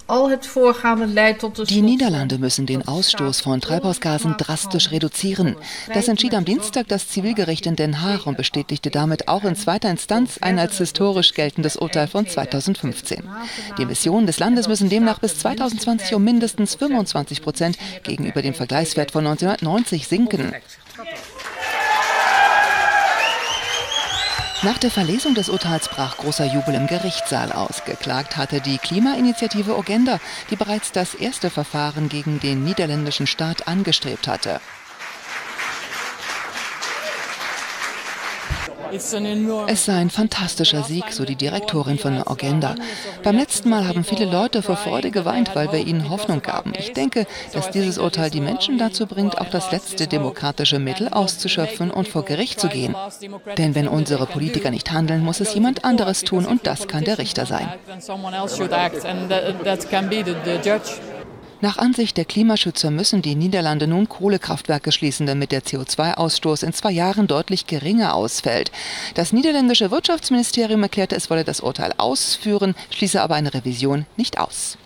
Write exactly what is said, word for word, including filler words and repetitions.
Die Niederlande müssen den Ausstoß von Treibhausgasen drastisch reduzieren. Das entschied am Dienstag das Zivilgericht in Den Haag und bestätigte damit auch in zweiter Instanz ein als historisch geltendes Urteil von zweitausendfünfzehn. Die Emissionen des Landes müssen demnach bis zweitausendzwanzig um mindestens fünfundzwanzig Prozent gegenüber dem Vergleichswert von neunzehnhundertneunzig sinken. Nach der Verlesung des Urteils brach großer Jubel im Gerichtssaal aus. Geklagt hatte die Klimainitiative Urgenda, die bereits das erste Verfahren gegen den niederländischen Staat angestrebt hatte. Es sei ein fantastischer Sieg, so die Direktorin von Urgenda. Beim letzten Mal haben viele Leute vor Freude geweint, weil wir ihnen Hoffnung gaben. Ich denke, dass dieses Urteil die Menschen dazu bringt, auch das letzte demokratische Mittel auszuschöpfen und vor Gericht zu gehen. Denn wenn unsere Politiker nicht handeln, muss es jemand anderes tun und das kann der Richter sein. Nach Ansicht der Klimaschützer müssen die Niederlande nun Kohlekraftwerke schließen, damit der C O zwei Ausstoß in zwei Jahren deutlich geringer ausfällt. Das niederländische Wirtschaftsministerium erklärte, es wolle das Urteil ausführen, schließe aber eine Revision nicht aus.